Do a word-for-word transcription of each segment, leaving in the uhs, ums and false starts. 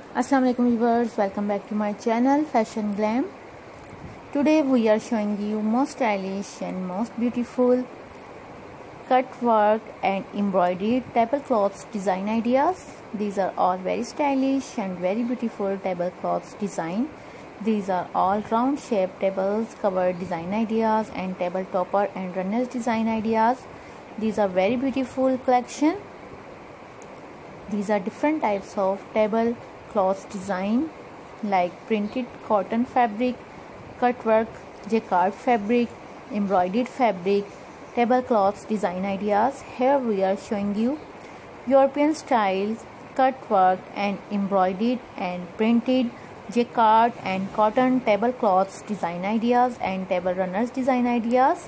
Assalamu alaikum viewers, welcome back to my channel Fashion Glam. Today we are showing you most stylish and most beautiful cut work and embroidered tablecloths design ideas. These are all very stylish and very beautiful tablecloths design. These are all round shaped tables cover design ideas and table topper and runners design ideas. These are very beautiful collection. These are different types of table cloth design like printed cotton fabric, cut work, jacquard fabric, embroidered fabric, tablecloths design ideas. Here we are showing you European style cut work and embroidered and printed jacquard and cotton tablecloths design ideas and table runners design ideas.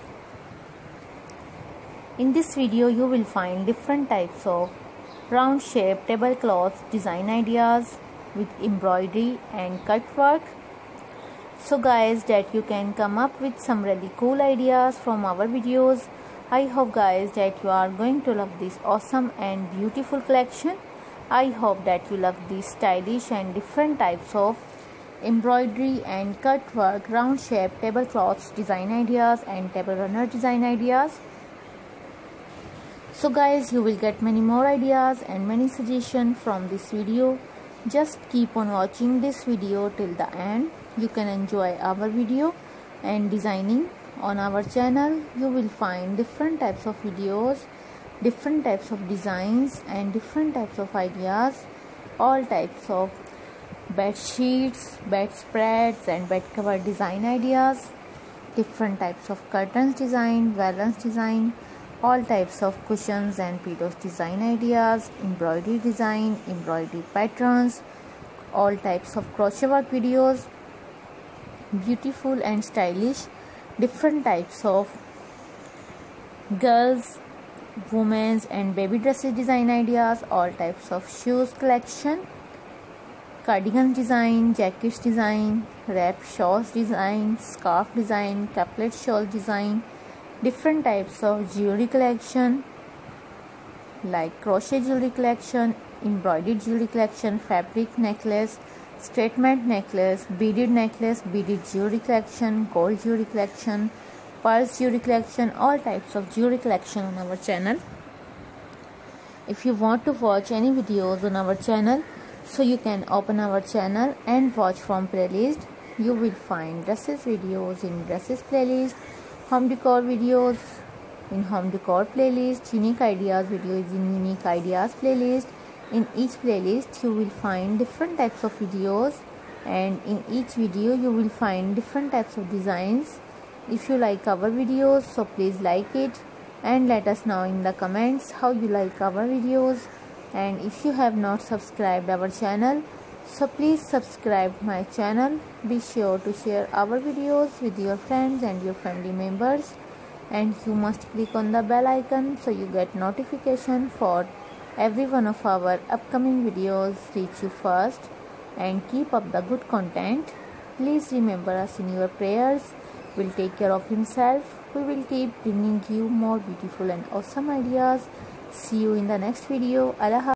In this video you will find different types of round shaped tablecloths design ideas with embroidery and cut work. So guys, that you can come up with some really cool ideas from our videos. I hope guys that you are going to love this awesome and beautiful collection. I hope that you love these stylish and different types of embroidery and cut work round shaped tablecloths design ideas and table runner design ideas. So guys, you will get many more ideas and many suggestions from this video. Just keep on watching this video till the end. You can enjoy our video and designing on our channel. You will find different types of videos, different types of designs and different types of ideas, all types of bed sheets, bedspreads and bed cover design ideas, different types of curtains design, valance design, all types of cushions and pillows design ideas, embroidery design, embroidery patterns, all types of crochet work videos, beautiful and stylish, different types of girls, women's and baby dresses design ideas, all types of shoes collection, cardigan design, jackets design, wrap shawls design, scarf design, couplet shawl design, different types of jewelry collection like crochet jewelry collection, embroidered jewelry collection, fabric necklace, straight mat necklace, beaded necklace, beaded jewelry collection, gold jewelry collection, pearls jewelry collection, all types of jewelry collection on our channel. If you want to watch any videos on our channel, so you can open our channel and watch from playlist. You will find dresses videos in dresses playlist, home decor videos in home decor playlist, unique ideas videos in unique ideas playlist. In each playlist you will find different types of videos and in each video you will find different types of designs. If you like our videos, so please like it and let us know in the comments how you like our videos. And if you have not subscribed our channel, so please subscribe my channel. Be sure to share our videos with your friends and your family members, and you must click on the bell icon so you get notification for every one of our upcoming videos reach you first. And keep up the good content. Please remember us in your prayers. Will take care of himself. We will keep bringing you more beautiful and awesome ideas. See you in the next video. Allah